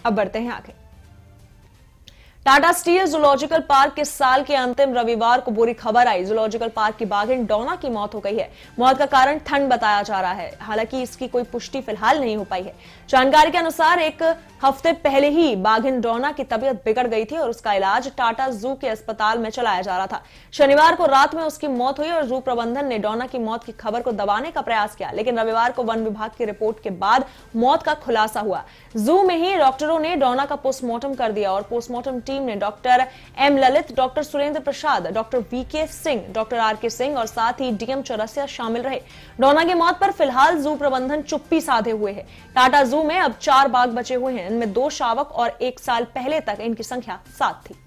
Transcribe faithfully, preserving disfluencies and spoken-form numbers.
अब बढ़ते हैं आगे। टाटा स्टील जूलॉजिकल पार्क के साल के अंतिम रविवार को बुरी खबर आई। जूलॉजिकल पार्क की बाघिन डोना की मौत हो गई है। मौत का कारण ठंड बताया जा रहा है, हालांकि इसकी कोई पुष्टि फिलहाल नहीं हो पाई है। जानकारी के अनुसार एक हफ्ते पहले ही बाघिन डोना की तबीयत बिगड़ गई थी और उसका इलाज टाटा जू के अस्पताल में चलाया जा रहा था। शनिवार को रात में उसकी मौत हुई और जू प्रबंधन ने डोना की मौत की खबर को दबाने का प्रयास किया, लेकिन रविवार को वन विभाग की रिपोर्ट के बाद मौत का खुलासा हुआ। जू में ही डॉक्टरों ने डोना का पोस्टमार्टम कर दिया और पोस्टमार्टम टीम ने doctor M Lalit, doctor Surendra Prasad, doctor V K Singh, doctor R के सिंह और साथ ही डीएम चौरसिया शामिल रहे। डोना की मौत पर फिलहाल जू प्रबंधन चुप्पी साधे हुए है। टाटा जू में अब चार बाघ बचे हुए हैं, इनमें दो शावक और एक साल पहले तक इनकी संख्या सात थी।